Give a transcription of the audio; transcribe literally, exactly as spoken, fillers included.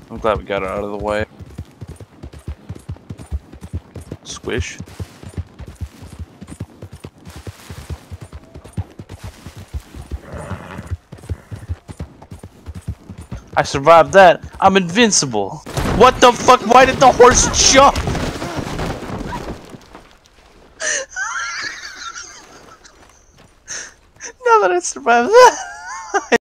I'm glad we got it out of the way. Squish. I survived that. I'm invincible. What the fuck? Why did the horse jump? Now that I survived that.